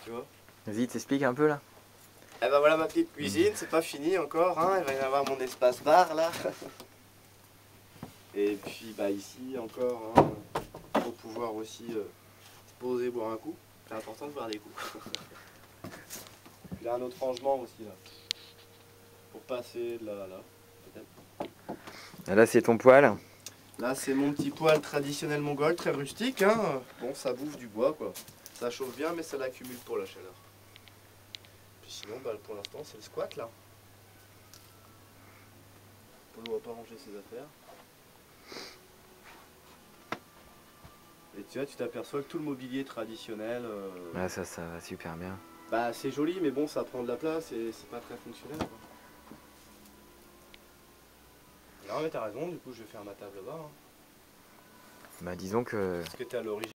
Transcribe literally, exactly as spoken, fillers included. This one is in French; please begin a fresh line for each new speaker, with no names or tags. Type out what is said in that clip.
tu vois.
Vas-y, t'expliques un peu là.
Eh ben voilà ma petite cuisine, c'est pas fini encore, hein. Il va y avoir mon espace bar là. Et puis bah ici encore, hein, pour pouvoir aussi euh, se poser, boire un coup. C'est important de boire des coups. Puis là un autre rangement aussi là. Pour passer de là à là, peut-être.
Là, c'est ton poêle.
Là c'est mon petit poêle traditionnel mongol, très rustique, hein. Bon, ça bouffe du bois quoi. Ça chauffe bien mais ça l'accumule pour la chaleur. Puis sinon bah, pour l'instant c'est le squat là. Polo va pas ranger ses affaires. Et tu vois, tu t'aperçois que tout le mobilier traditionnel, euh,
Ah, ça, ça va super bien.
bah c'est joli, mais bon, ça prend de la place et c'est pas très fonctionnel, quoi. Non, mais t'as raison, du coup, je vais faire ma table là-bas, hein.
Bah, disons que
Parce que t'es à l'origine.